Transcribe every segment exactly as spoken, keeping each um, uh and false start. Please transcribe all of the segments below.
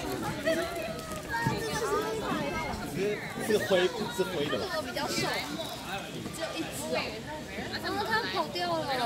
是灰是灰的吧？ 这个比较瘦，只有一只哦。然后它跑掉了。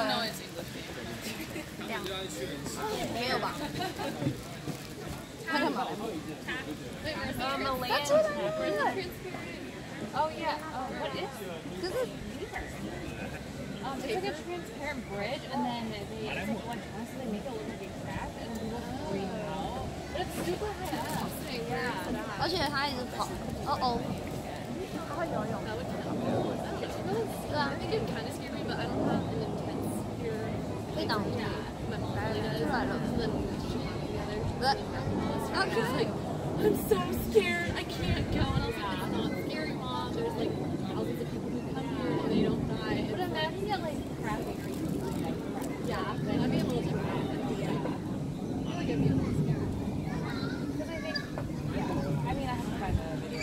两没有吧？它干嘛？它出来了。 Oh yeah. Oh, what is? This is Um, it's like a transparent bridge, and then they it's like one time, so they make it look like a crack, and then people freak out. But it's super high up. Yeah. 而且它一直跑。哦哦。它会游泳。对啊。 I think it kind of scared me, but I don't have an intense fear. 被挡住。 My mom really does. 出来了。 Then she together. 呃。 I was like, I'm so scared. I can't go. And I was like, it's not scary, mom. There's like thousands of people who come here and they don't die. But imagine that like crappy. Yeah, I'd be a little terrified. Yeah. I feel like I'd be a little scared. Because I think, yeah. I mean, I have to find the video.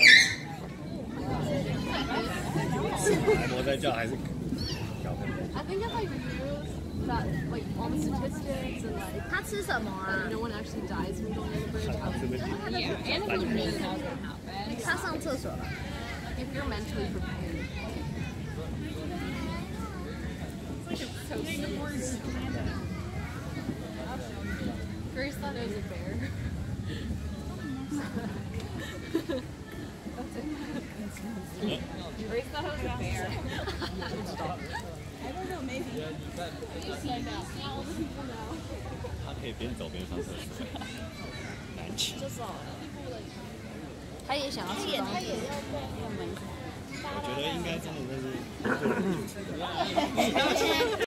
我在叫还是小朋友？ I think if I use that, like all the statistics and like 它吃什么啊？ no one actually dies from going over the bridge, I would Yeah, and if you really know what's gonna happen. 它上厕所了。 if you're mentally prepared. It's like it's so serious. Grace thought it was a bear. Grace thought it was a bear. I don't know, maybe. 他可以边走边上厕所，难吃。 他也想要吃东西。 我觉得应该真的那是。